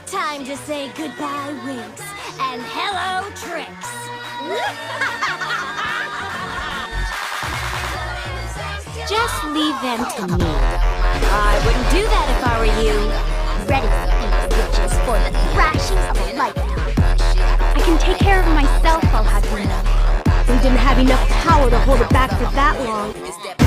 Time to say goodbye, Winx, and hello, Tricks. Just leave them to me. I wouldn't do that if I were you. Ready for these bitches for the thrashings of a lifetime. I can take care of myself, I'll have you know. We didn't have enough power to hold it back for that long.